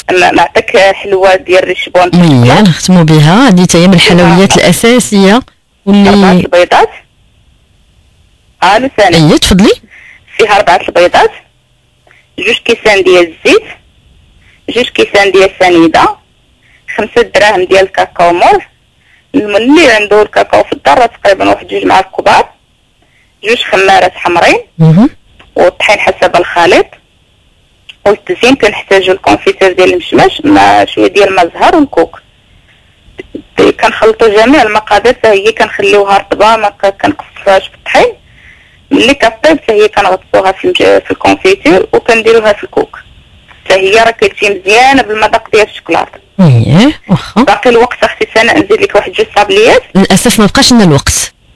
نعطيك حلوه ديال ريشبون. وي نختموا بها، هذه حتى هي من الحلويات الاساسيه 4 البيضات. ثاني. اي تفضلي. فيها 4 البيضات، 2 كيسان ديال الزيت، 2 كيسان ديال السنيده، 5 دراهم ديال الكاكاو مور. اللي عنده الكاكاو في الدار تقريبا 2 معالق كبار، 2 خمارات حمرين، والطحين حسب الخليط. والتزيين كنحتاجو الكونفيتير ديال المشماش مع شويه ديال الماء زهر والكوك. كنخلطوا جميع المقادير حتى هي كنخليوها رطبه، ما كنكفوهاش بالطحين. ملي كطيب حتى هي كنغطسوها في الكونفيتير وكنديروها في الكوك. حتى هي راه كتجي مزيانه بالمذاق ديال الشوكولاته. واخا باقي الوقت اختي سناء نزيد لك 2 صابليات. للاسف ما بقاش لنا الوقت.